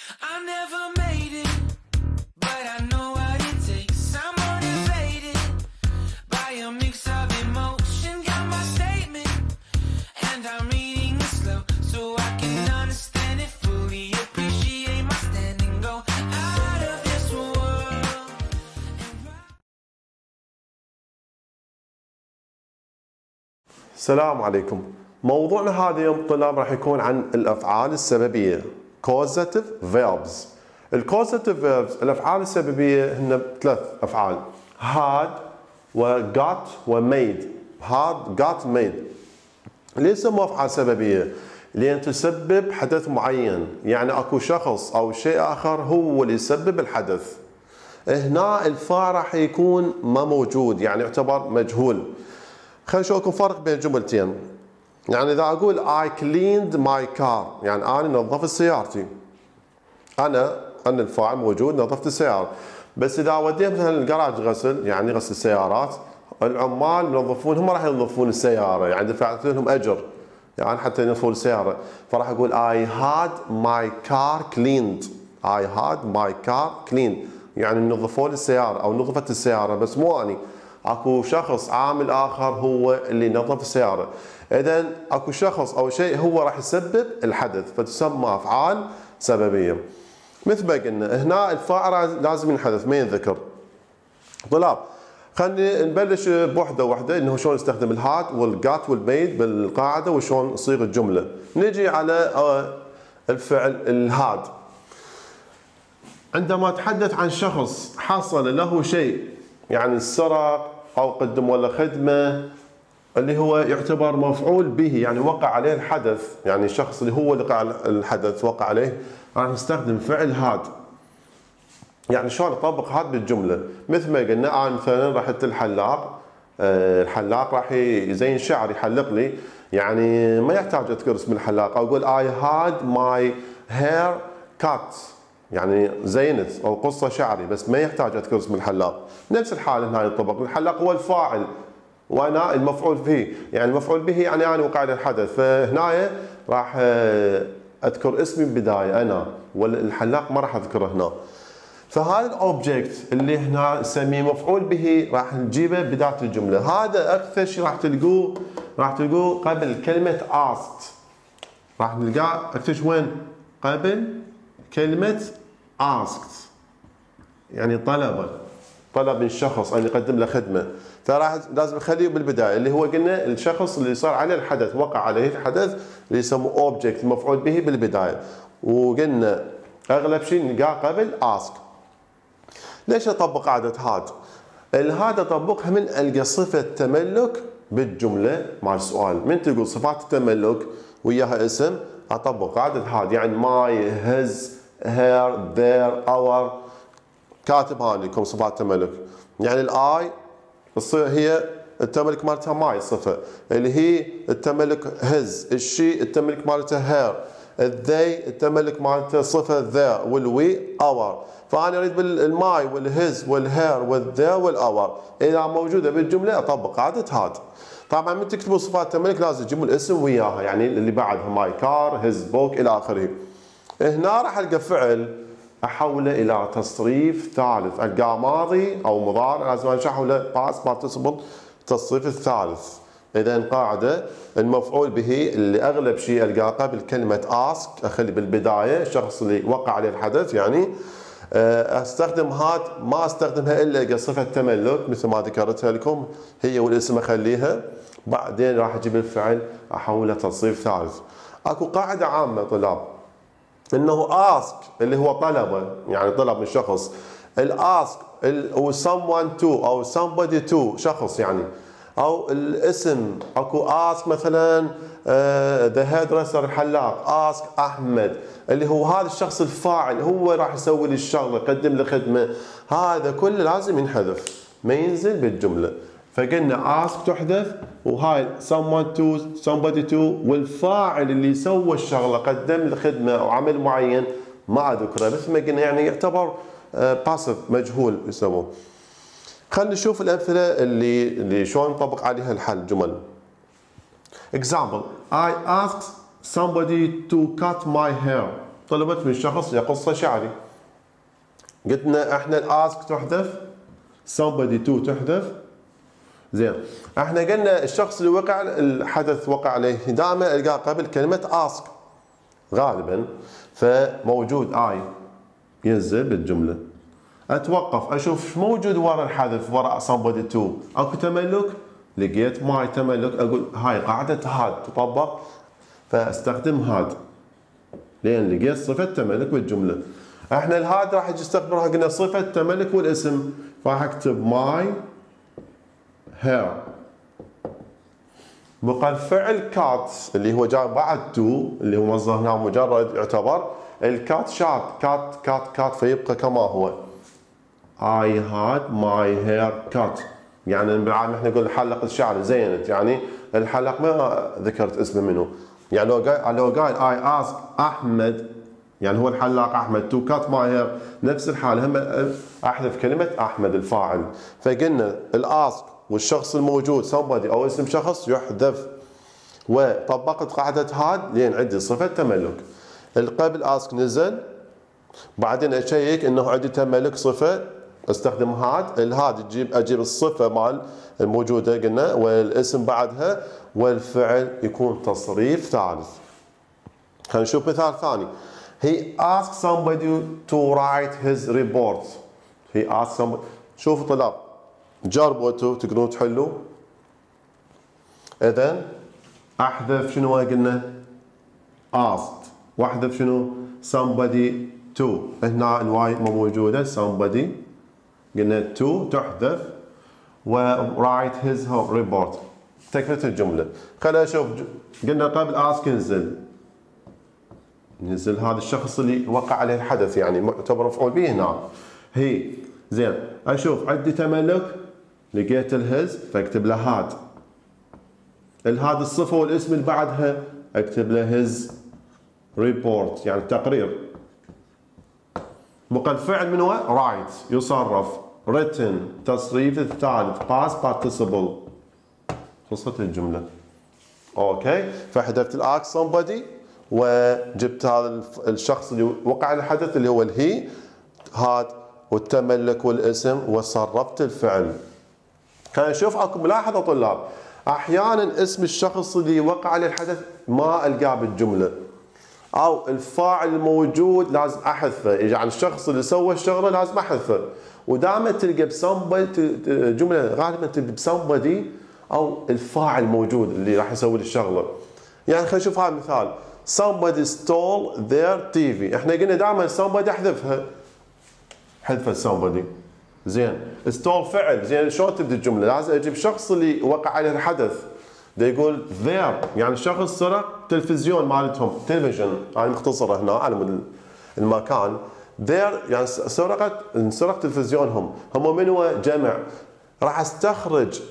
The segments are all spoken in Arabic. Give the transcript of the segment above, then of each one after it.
I never made it, but I know what it takes. I'm motivated by a mix of emotion. Got my statement, and I'm reading it slow so I can understand it fully. Appreciate my standing, go out of this world. السلام عليكم. موضوعنا هذا يوم طلاب راح يكون عن الافعال السببيه causative verbs. الcausative verbs الافعال السببيه هن ثلاث افعال had و got و made. had got made. ليش سموها افعال سببيه؟ لان تسبب حدث معين، يعني اكو شخص او شيء اخر هو اللي يسبب الحدث. هنا الفاعل راح يكون ما موجود، يعني يعتبر مجهول. خلينا نشوف لكم فرق بين جملتين. يعني اذا اقول I cleaned my car، يعني انا نظفت سيارتي. انا الفاعل موجود، نظفت السياره. بس اذا وديت مثلا الجراج غسل، يعني غسل السيارات، العمال ينظفون، هم راح ينظفون السياره، يعني دفعت لهم اجر يعني حتى ينظفون السياره. فراح اقول I had my car cleaned. I had my car cleaned، يعني نظفوا لي السياره او نظفت السياره، بس مو اني. اكو شخص عامل اخر هو اللي نظف السياره. اذا اكو شخص او شيء هو راح يسبب الحدث، فتسمى افعال سببيه. مثل ما قلنا هنا الفاعل لازم ينحذف ما ينذكر. طلاب خلينا نبلش بوحده واحده، انه شلون نستخدم الهاد والجات والميد بالقاعده وشلون تصير الجمله. نجي على الفعل الهاد. عندما اتحدث عن شخص حصل له شيء، يعني سرق او قدم ولا خدمه، اللي هو يعتبر مفعول به، يعني وقع عليه الحدث، يعني الشخص اللي هو وقع الحدث وقع عليه، راح نستخدم فعل هاد. يعني شلون نطبق هاد بالجمله؟ مثل ما قلنا انا مثلا رحت الحلاق، الحلاق راح يزين شعري، يحلق لي، يعني ما يحتاج اذكر اسم الحلاق، اقول I had my hair cut، يعني زينت او قصه شعري، بس ما يحتاج اذكر اسم الحلاق. نفس الحال هنا ينطبق، الحلاق هو الفاعل وانا المفعول به، يعني المفعول به يعني انا وقع على الحدث، فهنا راح اذكر اسمي بدايه انا، والحلاق ما راح اذكره هنا. فهذا الاوبجكت اللي هنا نسميه مفعول به راح نجيبه بدايه الجمله. هذا اكثر شيء راح تلقوه قبل كلمه asked. راح نلقاه اكثر شيء وين؟ قبل كلمه asked، يعني طلب من شخص ان يقدم له خدمه، فراح لازم نخليه بالبدايه، اللي هو قلنا الشخص اللي صار عليه الحدث، وقع عليه الحدث، اللي يسموه اوبجكت المفعول به بالبدايه. وقلنا اغلب شيء نلقاه قبل ask. ليش اطبق قاعده هاد؟ الهاد اطبقها من القى صفه تملك بالجمله مع السؤال. من تقول صفات التملك وياها اسم، اطبق قاعده هاد، يعني my his her their our. كاتب هاني لكم صفات التملك. يعني الاي هي التملك مالتها ماي الصفه، اللي هي التملك هز، الشي التملك مالته هير، الذي التملك مالته صفه ذا، والوي اور. فانا اريد بالماي والهز والهير والذا والاور، اذا موجوده بالجمله اطبق قاعده هاد. طبعا من تكتبوا صفات التملك لازم تجيبوا الاسم وياها، يعني اللي بعدها ماي كار، هز بوك الى اخره. هنا راح القى فعل احوله الى تصريف ثالث، القاه ماضي او مضارع لازم احوله باست بارتيسيبل التصريف الثالث. اذا قاعده المفعول به اللي اغلب شيء القاه قبل كلمه ask، اخلي بالبدايه الشخص اللي وقع عليه الحدث، يعني استخدم هاد، ما استخدمها الا كصفه تملك مثل ما ذكرتها لكم، هي والاسم اخليها، بعدين راح اجيب الفعل احوله تصريف ثالث. اكو قاعده عامه طلاب، انه ask اللي هو طلبه، يعني طلب من شخص، الاسك او someone to او somebody to شخص يعني، او الاسم اكو ask مثلا the hairdresser الحلاق، ask احمد اللي هو هذا الشخص الفاعل، هو راح يسوي لي الشغله، يقدم لي خدمه، هذا كله لازم ينحذف ما ينزل بالجمله. فقلنا ask تحذف، وهاي someone to somebody to، والفاعل اللي سوى الشغله قدم لي خدمه او عمل معين ما اذكره، مثل ما قلنا يعني يعتبر باسف مجهول يسموه. خلينا نشوف الامثله اللي شلون نطبق عليها الحل جمل. example I asked somebody to cut my hair. طلبت من الشخص يقص شعري. قلنا احنا الاسك تحذف، somebody to تحذف. زين، احنا قلنا الشخص اللي وقع الحدث وقع عليه دائما القاه قبل كلمه ask غالبا، فموجود اي ينزل بالجمله. اتوقف اشوف ايش موجود ورا الحذف ورا somebody to. اكو تملك، لقيت ماي تملك، اقول هاي قاعده هاد تطبق فاستخدم هاد لان لقيت صفه تملك بالجمله. احنا الهاد راح نستخدمها قلنا صفه تملك والاسم، راح اكتب ماي هير. بقى الفعل كات اللي هو جاي بعد تو اللي هو مصدر هنا مجرد يعتبر الكات شات كات كات كات فيبقى كما هو. I had my hair cut. يعني بالعالم احنا نقول حلق الشعر زينت، يعني الحلق ما ذكرت اسمه منه. يعني لو قال I asked احمد يعني هو الحلاق احمد to cut my hair، نفس الحاله هم احذف كلمه احمد الفاعل. فقلنا الاسك والشخص الموجود somebody او اسم شخص يحذف، وطبقت قاعده هاد لين عندي صفه تملك. قبل اسك نزل، بعدين اشيك انه عندي تملك صفه استخدم هاد. الهاد اجيب الصفه مال الموجوده قلنا والاسم بعدها، والفعل يكون تصريف ثالث. خلينا نشوف مثال ثاني. He asked somebody to write his report. He asked somebody. شوفوا طلاب جربوا انتوا تقدرون تحلوا. اذا احذف شنو قلنا؟ asked، واحذف شنو؟ somebody to. هنا الواي مو موجوده، somebody قلنا to تحذف، و write his report تكملة الجمله. خلينا نشوف. قلنا قبل ask نزل هذا الشخص اللي وقع عليه الحدث يعني معتبر مفعول به هنا. هي زين، اشوف عندي تملك لقيت الهز فاكتب له هاد. الهاد الصفه والاسم اللي بعدها اكتب له هز ريبورت يعني تقرير. بقى الفعل من هو؟ رايت يصرف، written تصريف الثالث past participle. خلصت الجمله. اوكي، فحذفت الاك somebody وجبت هذا الشخص اللي وقع الحدث اللي هو الهي هاد والتملك والاسم وصرفت الفعل. خلينا نشوف اكو ملاحظه طلاب، احيانا اسم الشخص اللي وقع عليه الحدث ما القاه بالجمله او الفاعل الموجود لازم احذفه، يعني الشخص اللي سوى الشغله لازم احذفه. ودائما تلقى بسمبدي جمله غالبا تلقى بسمبدي او الفاعل موجود اللي راح يسوي الشغله. يعني خلينا نشوف هذا المثال. somebody stole their TV. احنا قلنا دائما somebody احذفها، حذف somebody. زين، stole فعل، زين شلون تبدا الجمله؟ لازم اجيب الشخص اللي وقع عليه الحدث. ده يقول their يعني شخص سرق تلفزيون مالتهم، تلفزيون هاي مختصره هنا على المكان. their يعني انسرق تلفزيونهم، هم من هو؟ جمع. راح استخرج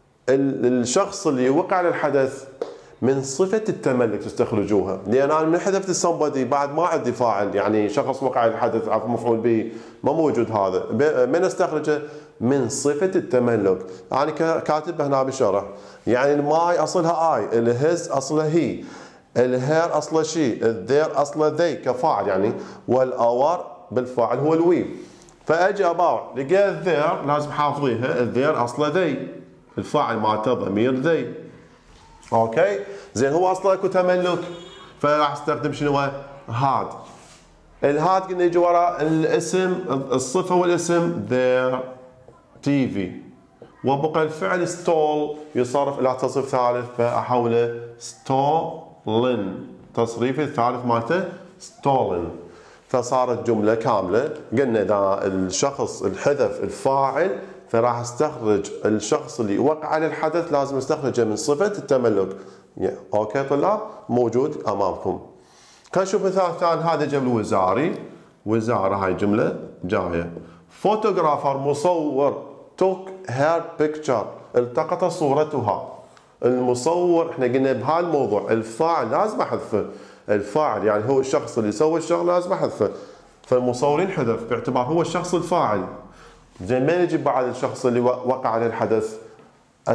الشخص اللي وقع على الحدث من صفة التملك تستخرجوها، لأن أنا من حذفت somebody بعد ما عندي فاعل، يعني شخص وقع الحدث عفوا مفعول به ما موجود هذا، من استخرجه؟ من صفة التملك. أنا كاتبها هنا بالشرح، يعني الماي أصلها I، الهز أصلها هي، الهير أصله شي، الذير أصله ذي كفاعل يعني، والأور بالفاعل هو الوي. فأجي أباوع لقيت الذير لازم حافظيها، الذير أصله ذي، الفاعل مالته ضمير ذي. اوكي، زين هو اصلا اكو تملك فراح استخدم شنو؟ هاد. الهاد قلنا يجي وراء الاسم الصفه والاسم their TV، وبقى الفعل stole يصرف الى تصريف ثالث فاحوله stolen، تصريف الثالث مالته stolen، فصارت جمله كامله. قلنا اذا الشخص الحذف الفاعل فراح استخرج الشخص اللي وقع على الحدث لازم استخرجه من صفة التملك. اوكي طلاب، موجود امامكم. خلينا نشوف مثال ثاني. هذا جمله وزاري، وزارة هاي جملة جاية. فوتوغرافر مصور took her picture التقط صورتها. المصور احنا قلنا بهالموضوع الفاعل لازم احذفه، الفاعل يعني هو الشخص اللي سوى الشغل لازم احذفه، فالمصورين حذف باعتبار هو الشخص الفاعل. زين، ما نجيب بعد الشخص اللي وقع على الحدث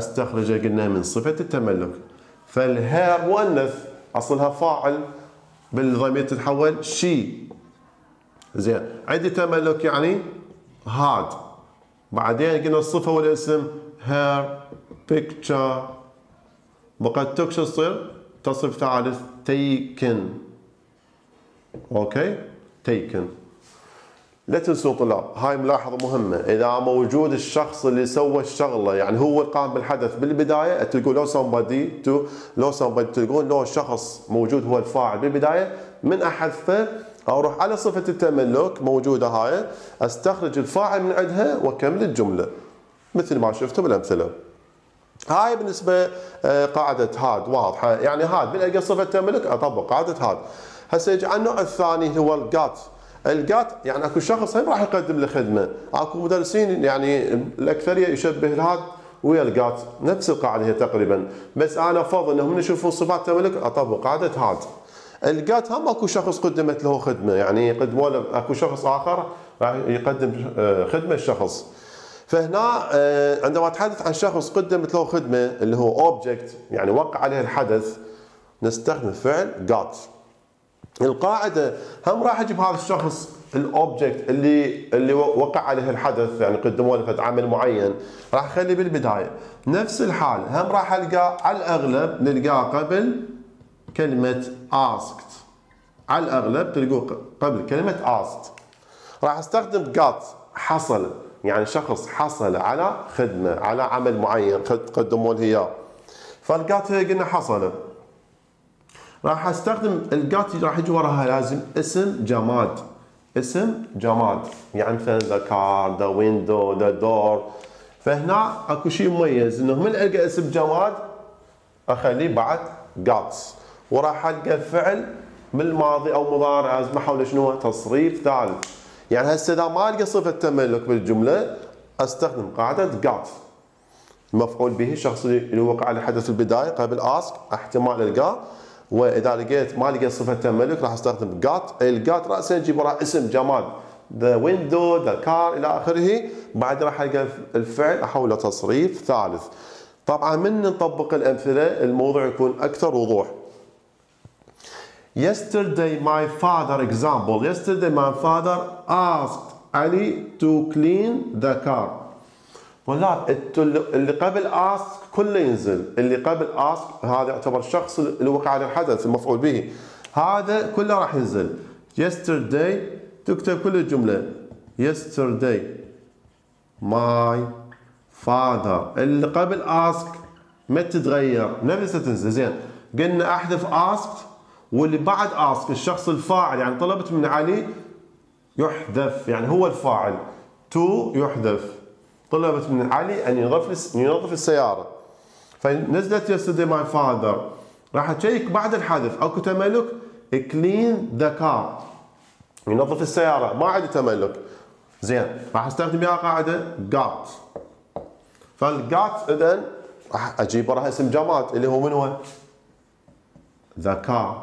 استخرجه قلنا من صفة التملك. فالهير مؤنث اصلها فاعل، بالضمير تتحول شي. زين عندي تملك يعني هاد. بعدين قلنا الصفة والاسم her picture. وقد شو تصير؟ تصريف ثالث taken. اوكي taken. لا تنسوا طلاب، هاي ملاحظة مهمة، إذا موجود الشخص اللي سوى الشغلة يعني هو اللي قام بالحدث بالبداية تقول لو somebody تقول لو شخص موجود هو الفاعل بالبداية، من أحذفه أروح على صفة التملك موجودة هاي، أستخرج الفاعل من عندها وأكمل الجملة مثل ما شفتوا بالأمثلة. هاي بالنسبة قاعدة هاد واضحة، يعني هاد بنلقى صفة تملك أطبق قاعدة هاد. هسه يجي على النوع الثاني هو الجات. الجات يعني اكو شخص هم راح يقدم له خدمه، اكو مدرسين يعني الاكثريه يشبه الهاد ويا الجات، نفس القاعده هي تقريبا، بس انا افضل انهم من يشوفون صفات تملك اطبق قاعده هاد. الجات هم اكو شخص قدمت له خدمه، يعني يقدموا له اكو شخص اخر راح يقدم خدمه الشخص. فهنا عندما اتحدث عن شخص قدمت له خدمه اللي هو اوبجكت يعني وقع عليه الحدث، نستخدم فعل جات. القاعدة هم راح اجيب هذا الشخص الاوبجكت اللي وقع عليه الحدث، يعني قدموا له عمل معين، راح اخليه بالبداية. نفس الحال هم راح القاه على الاغلب نلقاه قبل كلمة asked. على الاغلب تلقوه قبل كلمة asked. راح استخدم got حصل، يعني شخص حصل على خدمة على عمل معين قدموا له اياه. فالجات قلنا حصل. راح استخدم الجات راح يجي وراها لازم اسم جماد. اسم جماد يعني مثلا ذا كار، ذا ويندو، ذا دور. فهنا اكو شيء مميز انه من القى اسم جماد اخليه بعد جاتس، وراح القى فعل من الماضي او مضارع لازم احوله شنو؟ تصريف ثالث. يعني هسه اذا ما القى صفه تملك بالجمله استخدم قاعده جات. المفعول به الشخص اللي وقع على حدث البدايه قبل اسك احتمال القاه، واذا لقيت ما لقيت صفه تملك راح استخدم جات. الجات راسا نجيب وراء اسم جماد ذا ويندو، ذا كار الى اخره، بعد راح القى الفعل احوله تصريف ثالث. طبعا من نطبق الامثله الموضوع يكون اكثر وضوح. Yesterday my father example. Yesterday my father asked Ali to clean the car. طلاب اللي قبل ask كله ينزل، اللي قبل ask هذا يعتبر الشخص اللي وقع على الحدث المفعول به، هذا كله راح ينزل. Yesterday تكتب كل الجملة Yesterday my father، اللي قبل ask ما تتغير نفسها تنزل. زين قلنا احذف asked، واللي بعد ask الشخص الفاعل يعني طلبت من علي يحذف، يعني هو الفاعل. to يحذف، طلبت من علي ان ينظف السياره، فنزلت yesterday my father. راح تشيك بعد الحذف اكو تملك clean the car، ينظف السياره ما عندي تملك. زين راح استخدم يا قاعده got. فالجات اذا راح اجيب وراها اسم جماد اللي هو من هو؟ the car.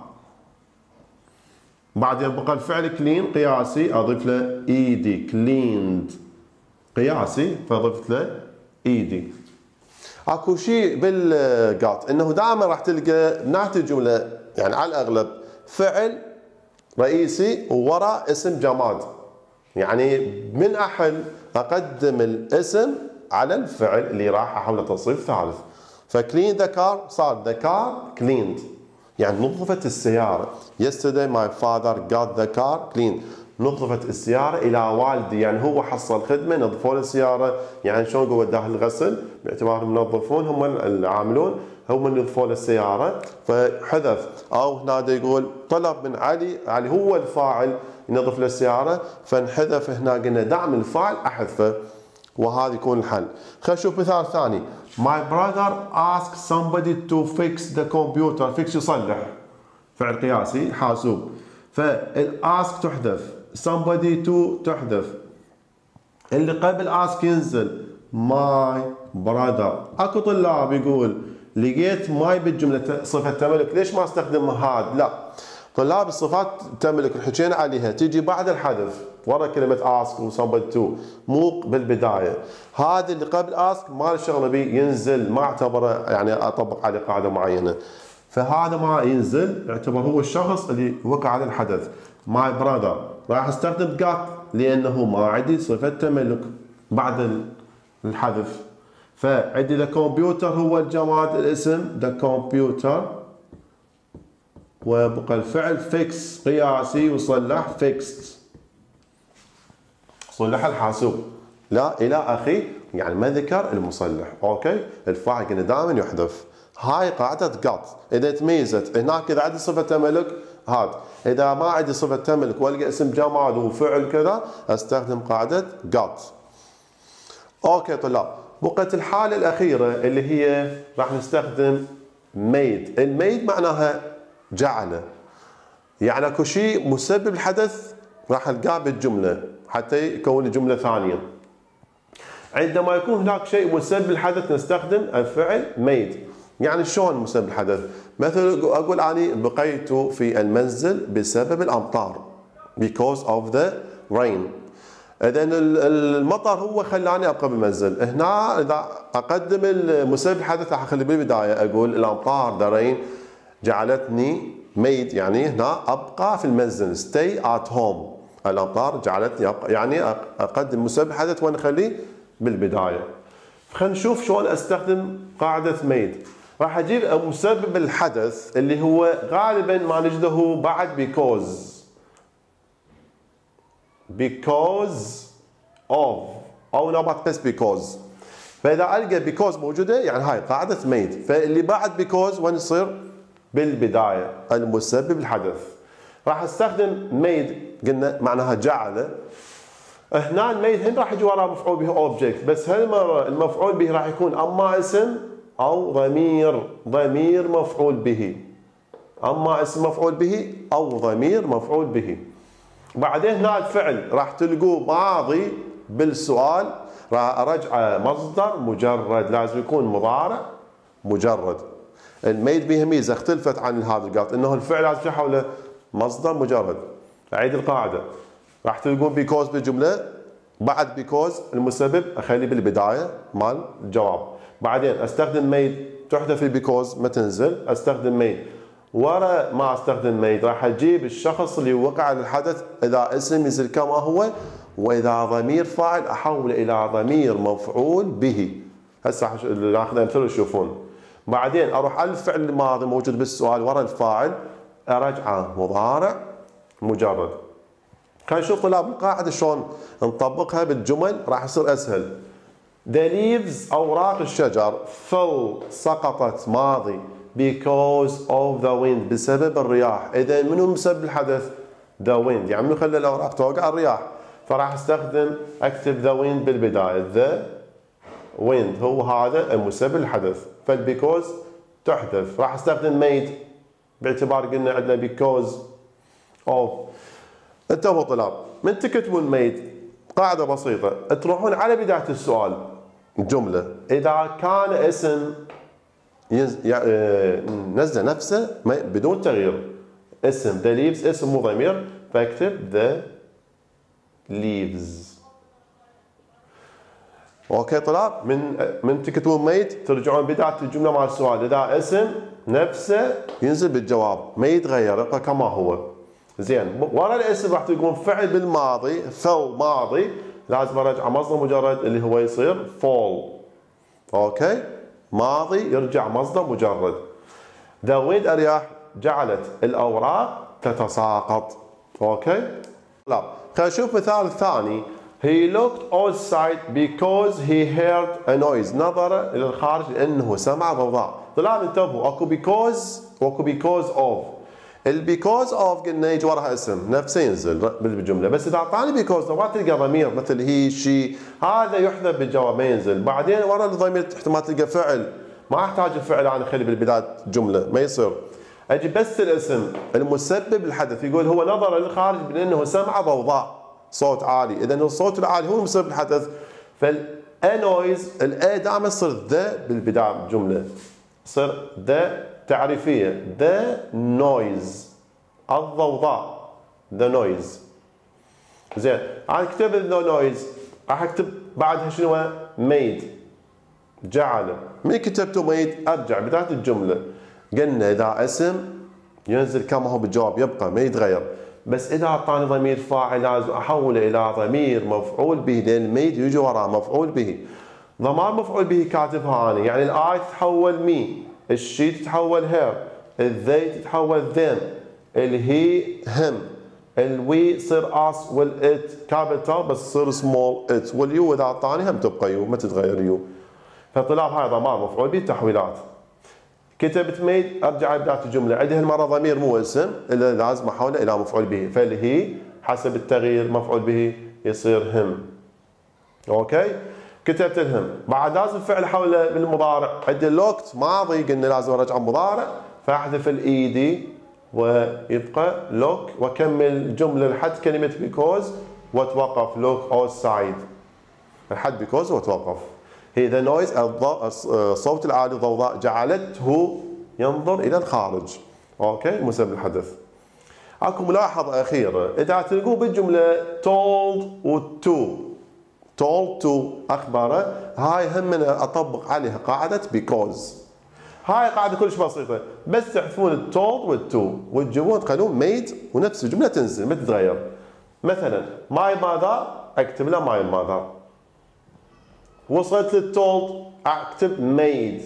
بعدين بقى الفعل clean قياسي اضيف له ed cleaned قياسي فضفت له ايدي. اكو شيء بالجات انه دائما راح تلقى نهايه الجمله يعني على الاغلب فعل رئيسي ووراء اسم جماد، يعني من احل اقدم الاسم على الفعل اللي راح احوله تصريف ثالث. فكلين ذا كار صار ذا كار كليند، يعني نظفت السياره. yesterday my father got the car cleaned، نظفت السيارة إلى والدي، يعني هو حصل خدمة نظفوا له السيارة، يعني شلون وداها الغسل باعتبارهم منظفون هم العاملون هم اللي نظفوا له السيارة فحذف. أو هنا يقول طلب من علي هو الفاعل ينظف له السيارة فانحذف، هنا قلنا دعم الفاعل أحذفه، وهذا يكون الحل. خلينا نشوف مثال ثاني. My brother asked somebody to fix the computer. fix يصلح، فعل قياسي حاسوب، فالاسك تحذف، somebody to تحذف، اللي قبل ask ينزل my brother. اكو طلاب يقول لقيت my بالجمله صفه تملك ليش ما استخدم هاد؟ لا، طلاب الصفات تملك اللي حكينا عليها تيجي بعد الحذف ورا كلمه ask و somebody to، مو بالبدايه. هذا اللي قبل ask ما له شغله به ينزل، ما اعتبره يعني اطبق عليه قاعده معينه. فهذا ما ينزل يعتبر هو الشخص اللي وقع على الحدث. ماي براذر راح استخدم got لانه ما عندي صفة تملك بعد الحذف. فعندي ذا كمبيوتر هو الجماد الاسم ذا كمبيوتر، وبقى الفعل فيكس قياسي وصلح فيكست صلح الحاسوب لا الى اخي، يعني ما ذكر المصلح. اوكي الفاعل قلنا دائما يحذف. هاي قاعدة got اذا تميزت هناك اذا عندي صفة تملك هاد، اذا ما عندي صفة تملك والقى اسم جماد وفعل كذا استخدم قاعدة got. اوكي طلاب بقت الحالة الأخيرة اللي هي راح نستخدم made. الميد معناها جعله، يعني اكو شيء مسبب الحدث راح نلقاه بالجملة حتى يكون جملة ثانية. عندما يكون هناك شيء مسبب الحدث نستخدم الفعل made. يعني شلون مسبب الحدث؟ مثلا أقول أنا بقيت في المنزل بسبب الأمطار because of the rain. إذا المطر هو خلاني أبقى بالمنزل. هنا إذا أقدم المسبب الحدث راح أخلي بالبداية أقول الأمطار the rain جعلتني made، يعني هنا أبقى في المنزل stay at home. الأمطار جعلتني أبقى، يعني أقدم مسبب الحدث وأنا أخليه بالبداية. خلينا نشوف شلون أستخدم قاعدة made. راح أجيب مسبب الحدث اللي هو غالبا ما نجده بعد because of أو نبات بس because. فإذا ألقى because موجودة يعني هاي قاعدة made. فاللي بعد because وين يصير؟ بالبداية المسبب الحدث. راح استخدم made قلنا معناها جعله. هنا الميد هنا راح يجي وراه مفعول به object، بس هالمرة المفعول به راح يكون اما اسم او ضمير مفعول به. اما اسم مفعول به او ضمير مفعول به. بعدين هنا الفعل راح تلقوه ماضي بالسؤال راح ارجعه مصدر مجرد، لازم يكون مضارع مجرد. الميد بها ميزه اختلفت عن هذا القط انه الفعل لازم تحوله مصدر مجرد. اعيد القاعده، راح تلقون بيكوز بالجمله، بعد بيكوز المسبب اخليه بالبدايه مال الجواب. بعدين استخدم ميد تحذف البيكوز ما تنزل، استخدم ميد ورا ما استخدم ميد راح اجيب الشخص اللي وقع على الحدث، اذا اسم ينزل كما هو، واذا ضمير فاعل احوله الى ضمير مفعول به. هسه ناخذ امثله تشوفون. بعدين اروح على الفعل الماضي موجود بالسؤال ورا الفاعل ارجعه مضارع مجرد. خلينا نشوف طلاب القاعده شلون نطبقها بالجمل راح يصير اسهل. The leaves اوراق الشجر fell سقطت ماضي because of the wind بسبب الرياح. اذا منو مسبب الحدث؟ the wind، يعني منو خلى الاوراق توقع؟ الرياح. فراح استخدم اكتب the wind بالبدايه، the wind هو هذا المسبب الحدث، فالبيكوز تحذف. راح استخدم made باعتبار قلنا عندنا because of. انتبهوا طلاب من تكتبون made قاعده بسيطه، تروحون على بدايه السؤال جمله اذا كان اسم نزل نفسه بدون تغيير، اسم the leaves اسم مو ضمير فاكتب the leaves. اوكي طلاب من تكتبون made ترجعون بدايه الجمله مع السؤال، اذا اسم نفسه ينزل بالجواب ما يتغير يبقى كما هو. زين ورا الاسم راح تلقون فعل بالماضي فو ماضي لازم ارجع مصدر مجرد اللي هو يصير fall. اوكي ماضي يرجع مصدر مجرد. the wind الرياح جعلت الاوراق تتساقط. اوكي لا خلينا نشوف مثال ثاني. he looked outside because he heard a noise. نظر الى الخارج لانه سمع ضوضاء. طلاب انتبهوا اكو because واكو because of. البيكوز اوف قلنا يجي وراها اسم نفسه ينزل بالجمله، بس اذا اعطاني بيكوز ما تلقى ضمير مثل هي شي هذا يحذف بالجواب ما ينزل. بعدين ورا الضمير احتمال تلقى فعل، ما احتاج الفعل انا اخلي بالبدايه جمله ما يصير. اجي بس الاسم المسبب الحدث يقول هو نظر للخارج لانه سمع ضوضاء صوت عالي، اذا الصوت العالي هو مسبب الحدث. فالانويز الاي دائما تصير ذا بالبدايه الجمله، تصير ذا تعريفية the noise الضوضاء the noise. زين أنا كتبت the noise راح أكتب بعدها شنو؟ made جعله. من كتبته made أرجع بداية الجملة قلنا إذا اسم ينزل كما هو بالجواب يبقى ما يتغير، بس إذا أعطاني ضمير فاعل لازم أحوله إلى ضمير مفعول به، لأن ميد يجي وراه مفعول به. ضمائر مفعول به كاتبها أنا، يعني الآي تتحول مي، الشي تتحول هير، الذي تتحول ذم، الهي هم، الوي تصير اس، والات كابيتال بس تصير سمول ات، واليو اذا اعطاني هم تبقى يو ما تتغير يو. فطلاب هاي ضمائر مفعول به تحويلات. كتبت ميد ارجع بدايه الجمله عندي هالمره ضمير مو اسم الا لازم احوله الى مفعول به، فالهي حسب التغيير مفعول به يصير هم. اوكي؟ كتبت الهم، بعد لازم فعل احوله بالمضارع، عندي اللوكت ماضي قلنا لازم ارجع مضارع فاحذف الاي دي ويبقى لوك واكمل الجمله لحد كلمه بيكوز واتوقف لوك اوتسايد لحد بيكوز واتوقف. هي ذا نويز الصوت العالي ضوضاء جعلته ينظر الى الخارج. اوكي مسبب الحدث. اكو ملاحظه اخيره، اذا تلقوا بالجمله told و told to اخبره، هاي هم اطبق عليها قاعده بيكوز. هاي قاعده كلش بسيطه، بس تحذفون التولد والتو وتجيبون تخلون ميد ونفس الجمله تنزل ما تتغير. مثلا ماي ماذر اكتب له ماي ماذر، وصلت للتولد اكتب ميد.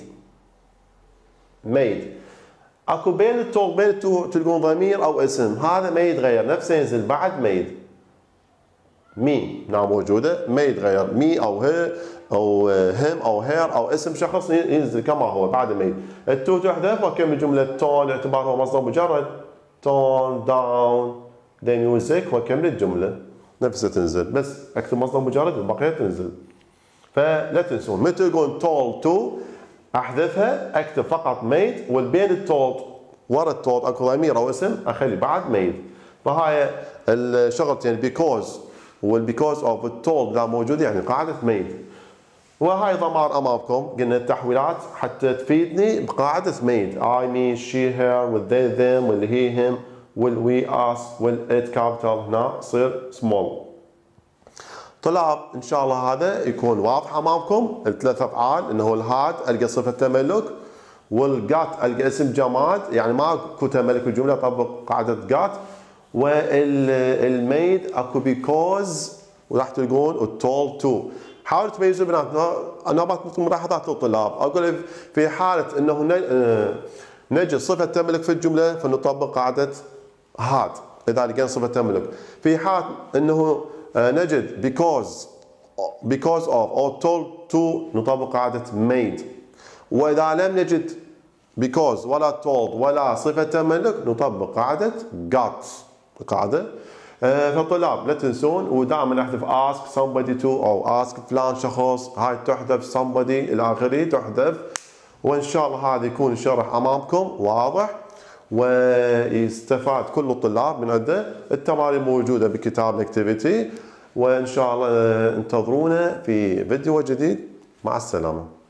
اكو بين التولد بين التو تلقون ضمير او اسم، هذا ما يتغير نفسه ينزل بعد ميد. مي هنا موجوده ما يتغير، مي او هي او هم او هير او اسم شخص ينزل كما هو بعد ميد. التو تحذف واكمل جمله تون باعتبار هو مصدر مجرد، تون داون ذا ميوزك واكمل الجمله نفسها تنزل، بس اكتب مصدر مجرد البقيه تنزل. فلا تنسون متى تقول تول تو احذفها اكتب فقط ميد، والبين التول ورا التول اكو ضمير او اسم اخلي بعد ميد. فهاي الشغلتين بيكوز والبيكوز اوف التول لا موجود يعني قاعده ميد. وهاي ضمائر امامكم قلنا التحويلات حتى تفيدني بقاعده ميد، اي مي شي هير والذي ذم والهي هم والوي اس والات كابيتال هنا تصير سمول. طلاب ان شاء الله هذا يكون واضح امامكم. الثلاث افعال انه الهاد القى صفه تملك، والجات القى اسم جماد يعني ماكو تملك الجمله طبق قاعده جات، والميد اكو بيكوز وراح تلقون التول تو. حاولوا تميزوا بينات. انا بعطيكم ملاحظات للطلاب، اقول في حاله انه نجد صفه تملك في الجمله فنطبق قاعده هاد اذا لقينا صفه تملك. في حال انه نجد because of or told to نطبق قاعده made. واذا لم نجد because ولا told ولا صفه تملك نطبق قاعده got قاعده. فالطلاب لا تنسون، ودائما نحذف ask somebody to او ask فلان شخص، هاي تحذف somebody الى اخره تحذف. وان شاء الله هذا يكون الشرح امامكم واضح ويستفاد كل الطلاب من عنده. التمارين موجوده بكتاب الاكتيفيتي، وان شاء الله انتظرونا في فيديو جديد. مع السلامه.